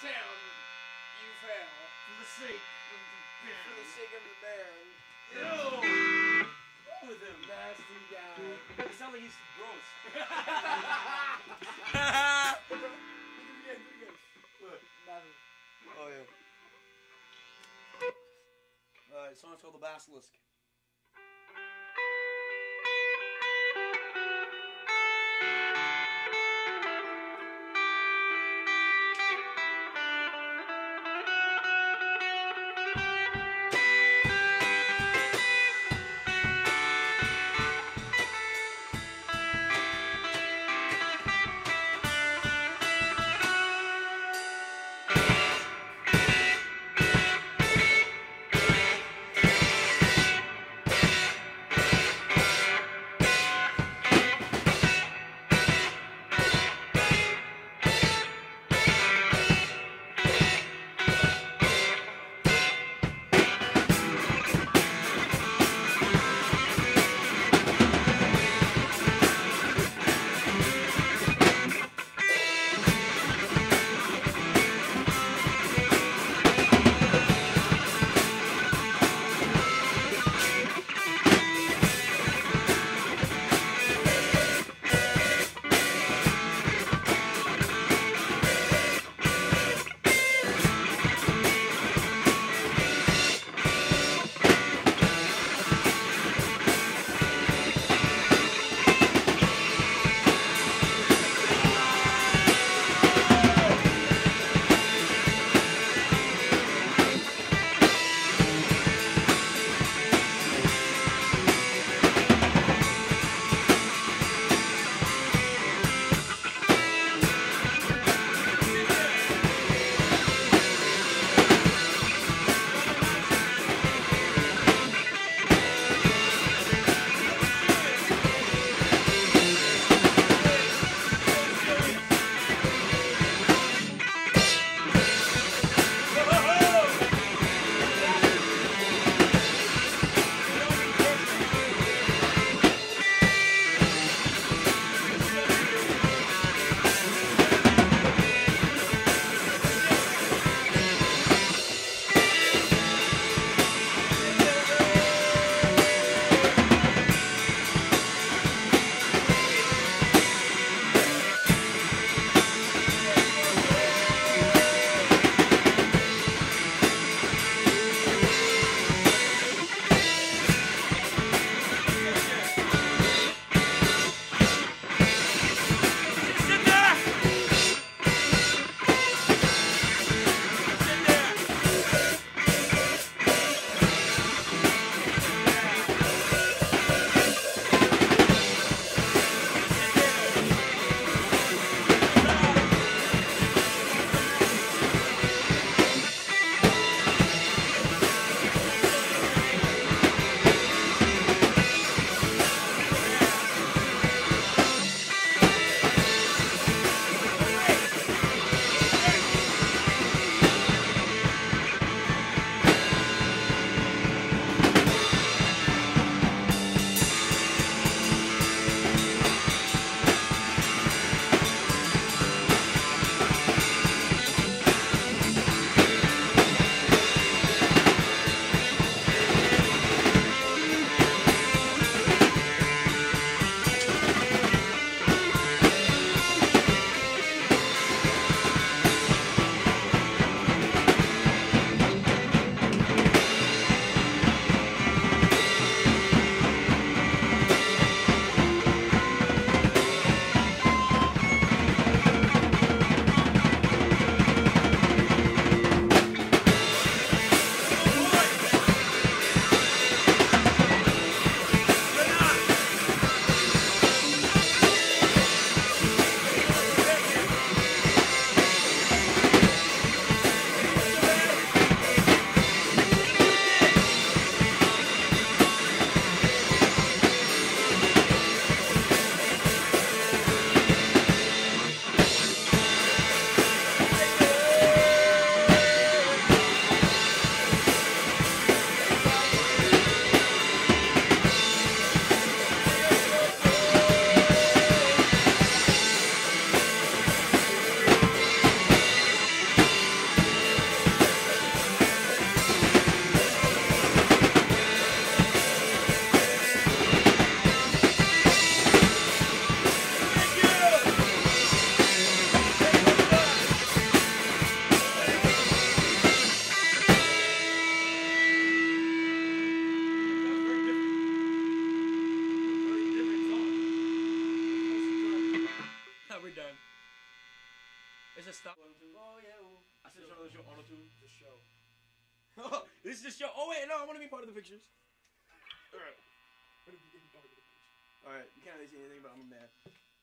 town, you fell. For the sake of the band. For the sake of the band. Yo! Go with him. Nasty guy. It sounds like he's gross. Do it again. What? Nothing. Oh, yeah. Alright, song's called The Basilisk. Auto-tune. The show. This is the show. Oh wait, no, I want to be part of the pictures. All right. What if you didn't part of the picture? All right. You can't really see anything, but I'm a man.